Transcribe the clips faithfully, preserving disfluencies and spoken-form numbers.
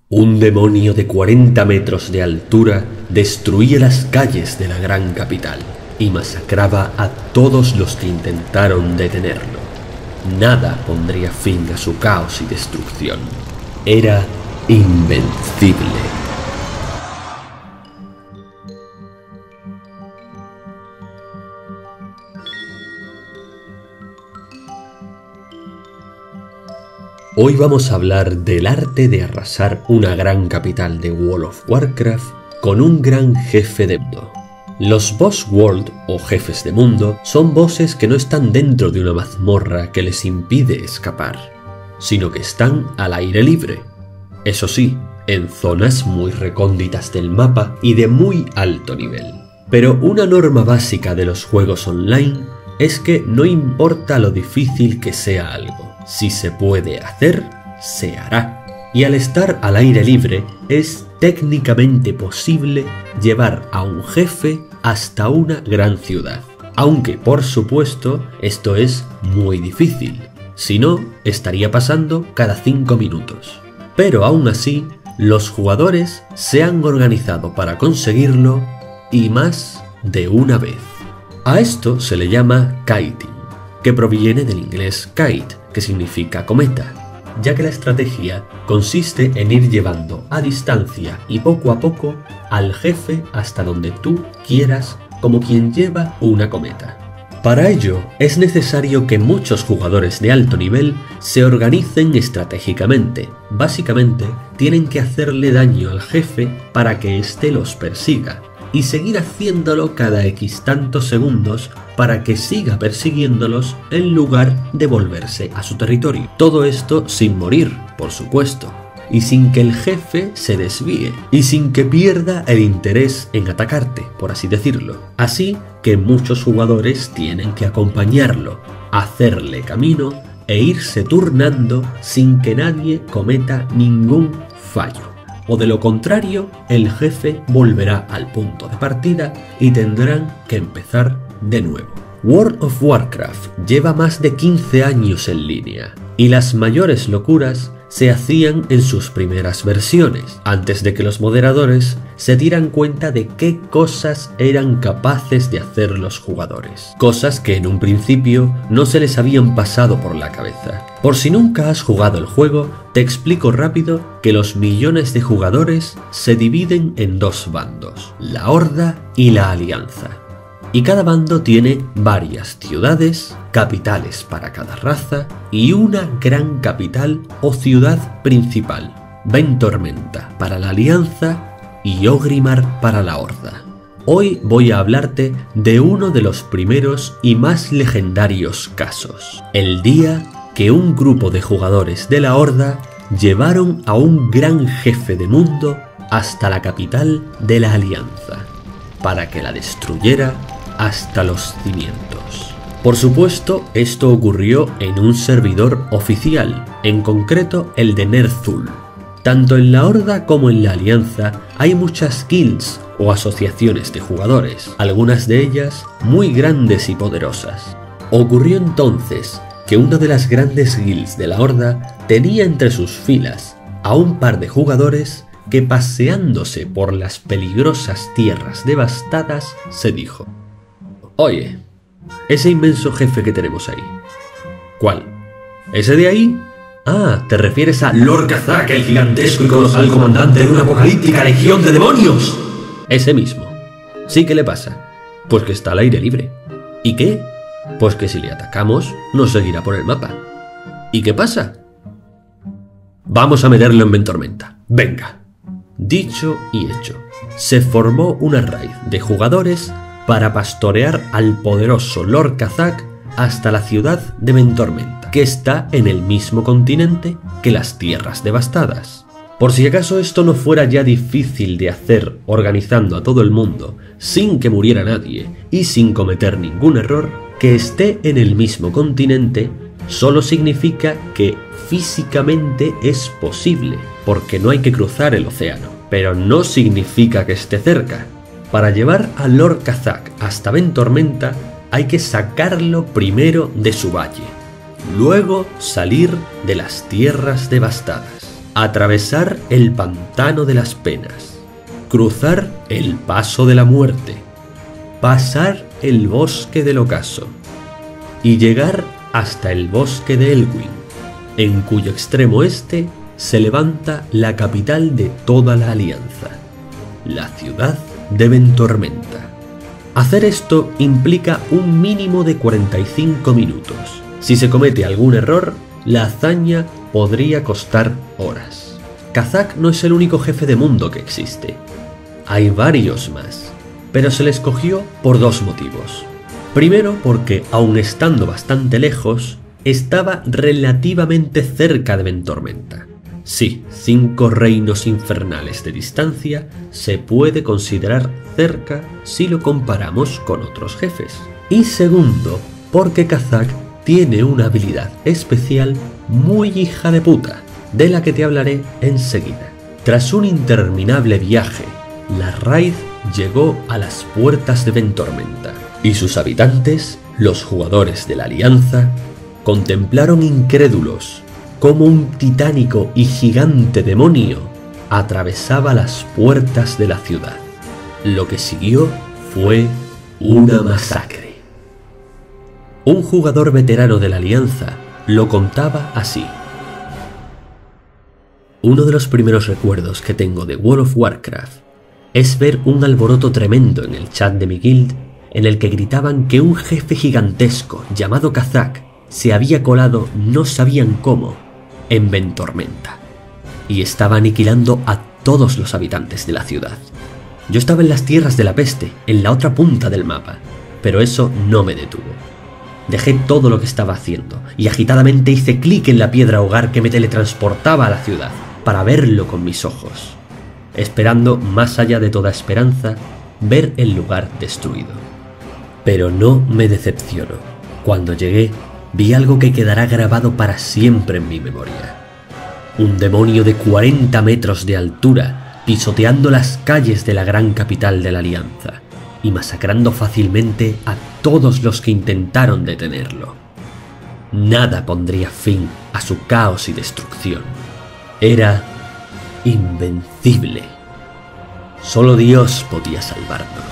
Un demonio de cuarenta metros de altura destruía las calles de la gran capital y masacraba a todos los que intentaron detenerlo. Nada pondría fin a su caos y destrucción. Era invencible. Hoy vamos a hablar del arte de arrasar una gran capital de World of Warcraft con un gran jefe de mundo. Los Boss World o jefes de mundo son bosses que no están dentro de una mazmorra que les impide escapar, sino que están al aire libre. Eso sí, en zonas muy recónditas del mapa y de muy alto nivel. Pero una norma básica de los juegos online es que no importa lo difícil que sea algo. Si se puede hacer, se hará. Y al estar al aire libre, es técnicamente posible llevar a un jefe hasta una gran ciudad. Aunque, por supuesto, esto es muy difícil. Si no, estaría pasando cada cinco minutos. Pero aún así, los jugadores se han organizado para conseguirlo y más de una vez. A esto se le llama kiting, que proviene del inglés kite, que significa cometa, ya que la estrategia consiste en ir llevando a distancia y poco a poco al jefe hasta donde tú quieras, como quien lleva una cometa. Para ello es necesario que muchos jugadores de alto nivel se organicen estratégicamente. Básicamente tienen que hacerle daño al jefe para que éste los persiga, y seguir haciéndolo cada X tantos segundos para que siga persiguiéndolos en lugar de volverse a su territorio. Todo esto sin morir, por supuesto, y sin que el jefe se desvíe, y sin que pierda el interés en atacarte, por así decirlo. Así que muchos jugadores tienen que acompañarlo, hacerle camino e irse turnando sin que nadie cometa ningún fallo. O de lo contrario, el jefe volverá al punto de partida y tendrán que empezar de nuevo. World of Warcraft lleva más de quince años en línea, y las mayores locuras se hacían en sus primeras versiones, antes de que los moderadores se dieran cuenta de qué cosas eran capaces de hacer los jugadores. Cosas que en un principio no se les habían pasado por la cabeza. Por si nunca has jugado el juego, te explico rápido que los millones de jugadores se dividen en dos bandos, la Horda y la Alianza. Y cada bando tiene varias ciudades, capitales para cada raza y una gran capital o ciudad principal, Ventormenta para la Alianza y Orgrimmar para la Horda. Hoy voy a hablarte de uno de los primeros y más legendarios casos, el día que un grupo de jugadores de la Horda llevaron a un gran jefe de mundo hasta la capital de la Alianza, para que la destruyera hasta los cimientos. Por supuesto, esto ocurrió en un servidor oficial, en concreto el de Ner'zhul. Tanto en la Horda como en la Alianza hay muchas guilds o asociaciones de jugadores, algunas de ellas muy grandes y poderosas. Ocurrió entonces que una de las grandes guilds de la Horda tenía entre sus filas a un par de jugadores que, paseándose por las peligrosas tierras devastadas, se dijo: oye, ese inmenso jefe que tenemos ahí. ¿Cuál? ¿Ese de ahí? Ah, ¿te refieres a Lord Kazak, el gigantesco y colosal comandante de una apocalíptica legión de demonios? Ese mismo. ¿Sí, qué le pasa? Pues que está al aire libre. ¿Y qué? Pues que si le atacamos, nos seguirá por el mapa. ¿Y qué pasa? Vamos a meterlo en Ventormenta. Venga. Dicho y hecho, se formó una raid de jugadores para pastorear al poderoso Lord Kazak hasta la ciudad de Ventormenta, que está en el mismo continente que las tierras devastadas. Por si acaso esto no fuera ya difícil de hacer organizando a todo el mundo sin que muriera nadie y sin cometer ningún error, que esté en el mismo continente solo significa que físicamente es posible, porque no hay que cruzar el océano, pero no significa que esté cerca. Para llevar a Lord Kazak hasta Ventormenta hay que sacarlo primero de su valle, luego salir de las tierras devastadas. atravesar el pantano de las penas, cruzar el paso de la muerte, pasar el bosque del ocaso y llegar hasta el bosque de Elwyn, en cuyo extremo este se levanta la capital de toda la Alianza, la ciudad de Ventormenta. Hacer esto implica un mínimo de cuarenta y cinco minutos. Si se comete algún error, la hazaña podría costar horas. Kazak no es el único jefe de mundo que existe. Hay varios más, pero se le escogió por dos motivos. Primero, porque aun estando bastante lejos, estaba relativamente cerca de Ventormenta. Sí, cinco reinos infernales de distancia se puede considerar cerca si lo comparamos con otros jefes. Y segundo, porque Kazak tiene una habilidad especial muy hija de puta, de la que te hablaré enseguida. Tras un interminable viaje, la Raid llegó a las puertas de Ventormenta, y sus habitantes, los jugadores de la Alianza, contemplaron incrédulos cómo un titánico y gigante demonio atravesaba las puertas de la ciudad. Lo que siguió fue una masacre. Un jugador veterano de la Alianza lo contaba así. Uno de los primeros recuerdos que tengo de World of Warcraft es ver un alboroto tremendo en el chat de mi guild en el que gritaban que un jefe gigantesco llamado Kazak se había colado no sabían cómo en Ventormenta y estaba aniquilando a todos los habitantes de la ciudad. Yo estaba en las tierras de la peste, en la otra punta del mapa, pero eso no me detuvo. Dejé todo lo que estaba haciendo y agitadamente hice clic en la piedra hogar que me teletransportaba a la ciudad para verlo con mis ojos, esperando, más allá de toda esperanza, ver el lugar destruido. Pero no me decepcionó. Cuando llegué, vi algo que quedará grabado para siempre en mi memoria. Un demonio de cuarenta metros de altura pisoteando las calles de la gran capital de la Alianza y masacrando fácilmente a todos los que intentaron detenerlo. Nada pondría fin a su caos y destrucción. Era invencible. Solo Dios podía salvarnos.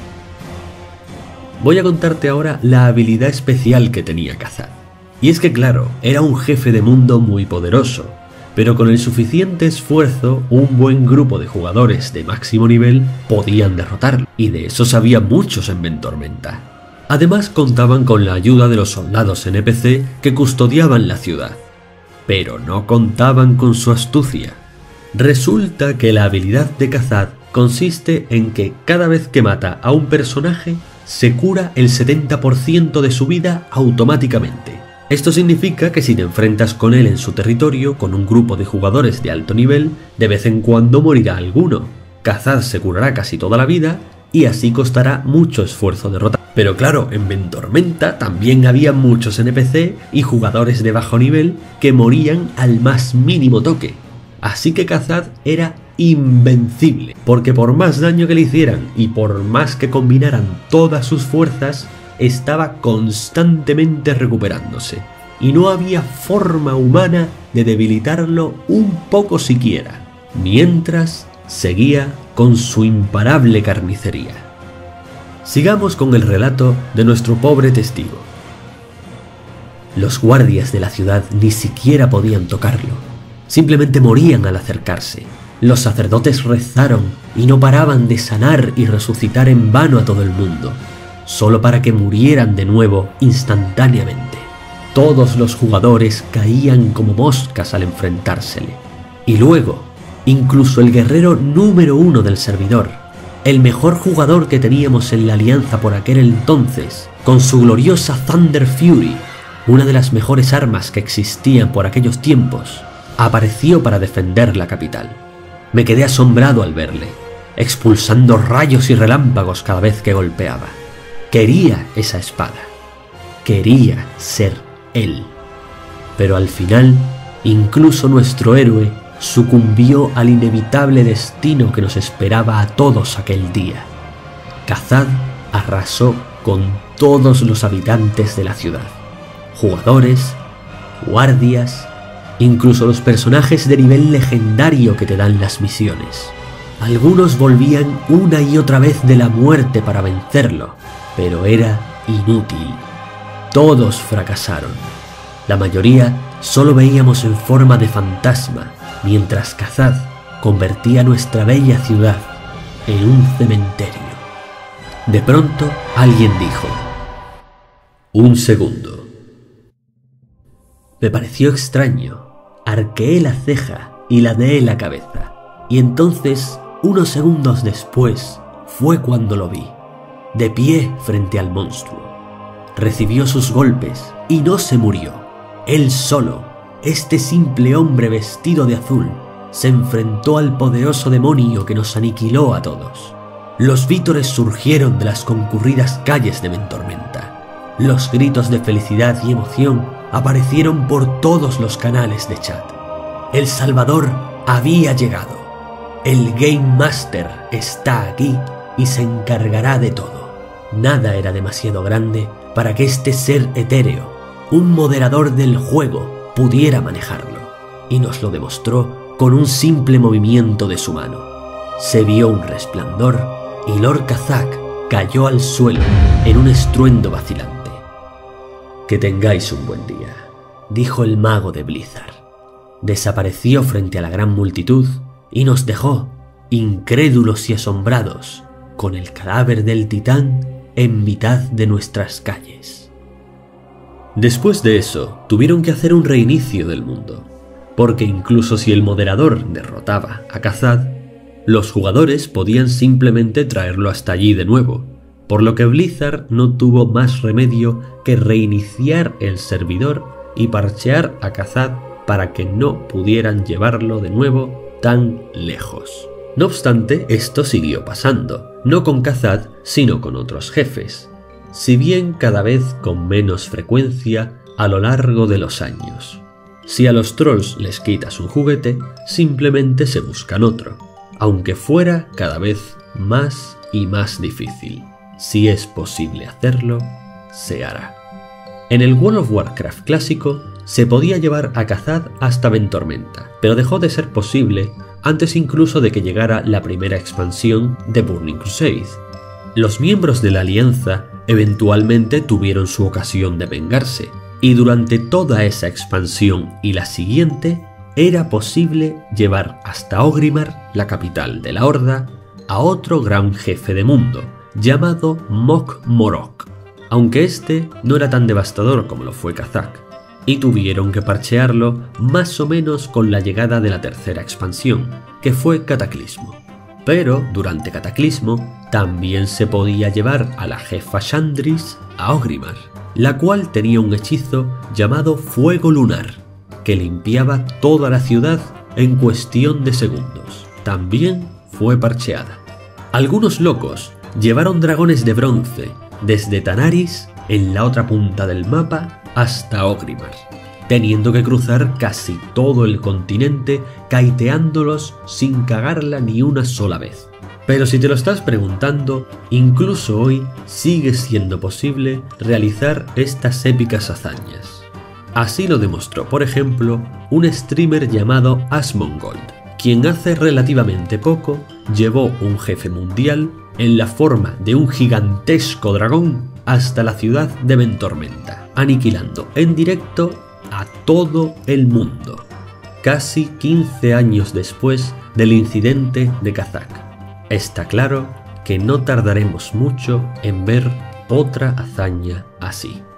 Voy a contarte ahora la habilidad especial que tenía Kazak. Y es que claro, era un jefe de mundo muy poderoso, pero con el suficiente esfuerzo, un buen grupo de jugadores de máximo nivel podían derrotarlo, y de esos había muchos en Ventormenta. Además contaban con la ayuda de los soldados N P C que custodiaban la ciudad, pero no contaban con su astucia. Resulta que la habilidad de Kazak consiste en que cada vez que mata a un personaje, se cura el setenta por ciento de su vida automáticamente. Esto significa que si te enfrentas con él en su territorio, con un grupo de jugadores de alto nivel, de vez en cuando morirá alguno. Kazak se curará casi toda la vida y así costará mucho esfuerzo derrotar. Pero claro, en Ventormenta también había muchos N P C y jugadores de bajo nivel que morían al más mínimo toque. Así que Kazak era invencible, porque por más daño que le hicieran y por más que combinaran todas sus fuerzas, estaba constantemente recuperándose, y no había forma humana de debilitarlo un poco siquiera, mientras seguía con su imparable carnicería. Sigamos con el relato de nuestro pobre testigo. Los guardias de la ciudad ni siquiera podían tocarlo, simplemente morían al acercarse. Los sacerdotes rezaron y no paraban de sanar y resucitar en vano a todo el mundo, solo para que murieran de nuevo instantáneamente. Todos los jugadores caían como moscas al enfrentársele. Y luego, incluso el guerrero número uno del servidor, el mejor jugador que teníamos en la Alianza por aquel entonces, con su gloriosa Thunder Fury, una de las mejores armas que existían por aquellos tiempos, apareció para defender la capital. Me quedé asombrado al verle, expulsando rayos y relámpagos cada vez que golpeaba. Quería esa espada. Quería ser él. Pero al final, incluso nuestro héroe sucumbió al inevitable destino que nos esperaba a todos aquel día. Kazak arrasó con todos los habitantes de la ciudad, jugadores, guardias incluso los personajes de nivel legendario que te dan las misiones. Algunos volvían una y otra vez de la muerte para vencerlo, pero era inútil. Todos fracasaron. La mayoría solo veíamos en forma de fantasma, mientras Kazad convertía nuestra bella ciudad en un cementerio. De pronto alguien dijo: «Un segundo». Me pareció extraño, arqueé la ceja y ladeé la cabeza, y entonces, unos segundos después, fue cuando lo vi, de pie frente al monstruo. Recibió sus golpes y no se murió. Él solo, este simple hombre vestido de azul, se enfrentó al poderoso demonio que nos aniquiló a todos. Los vítores surgieron de las concurridas calles de Ventormenta. Los gritos de felicidad y emoción aparecieron por todos los canales de chat. El Salvador había llegado. El Game Master está aquí y se encargará de todo. Nada era demasiado grande para que este ser etéreo, un moderador del juego, pudiera manejarlo, y nos lo demostró con un simple movimiento de su mano. Se vio un resplandor y Lord Kazak cayó al suelo en un estruendo vacilante. «Que tengáis un buen día», dijo el mago de Blizzard. Desapareció frente a la gran multitud y nos dejó, incrédulos y asombrados, con el cadáver del titán en mitad de nuestras calles. Después de eso, tuvieron que hacer un reinicio del mundo, porque incluso si el moderador derrotaba a Kazad, los jugadores podían simplemente traerlo hasta allí de nuevo, por lo que Blizzard no tuvo más remedio que reiniciar el servidor y parchear a Kazad para que no pudieran llevarlo de nuevo tan lejos. No obstante, esto siguió pasando, no con Kazad, sino con otros jefes, si bien cada vez con menos frecuencia a lo largo de los años. Si a los trolls les quitas un juguete, simplemente se buscan otro, aunque fuera cada vez más y más difícil. Si es posible hacerlo, se hará. En el World of Warcraft clásico se podía llevar a Kazad hasta Ventormenta, pero dejó de ser posible antes incluso de que llegara la primera expansión de Burning Crusade. Los miembros de la Alianza eventualmente tuvieron su ocasión de vengarse, y durante toda esa expansión y la siguiente era posible llevar hasta Orgrimmar, la capital de la Horda, a otro gran jefe de mundo, llamado Mok Morok, aunque este no era tan devastador como lo fue Kazak, y tuvieron que parchearlo más o menos con la llegada de la tercera expansión, que fue Cataclismo. Pero durante Cataclismo también se podía llevar a la jefa Shandris a Orgrimmar, la cual tenía un hechizo llamado Fuego Lunar, que limpiaba toda la ciudad en cuestión de segundos. También fue parcheada. Algunos locos llevaron dragones de bronce desde Tanaris, en la otra punta del mapa, hasta Orgrimmar, teniendo que cruzar casi todo el continente kaiteándolos sin cagarla ni una sola vez. Pero si te lo estás preguntando, incluso hoy sigue siendo posible realizar estas épicas hazañas. Así lo demostró, por ejemplo, un streamer llamado Asmongold, quien hace relativamente poco llevó un jefe mundial en la forma de un gigantesco dragón hasta la ciudad de Ventormenta, aniquilando en directo a todo el mundo, casi quince años después del incidente de Kazak. Está claro que no tardaremos mucho en ver otra hazaña así.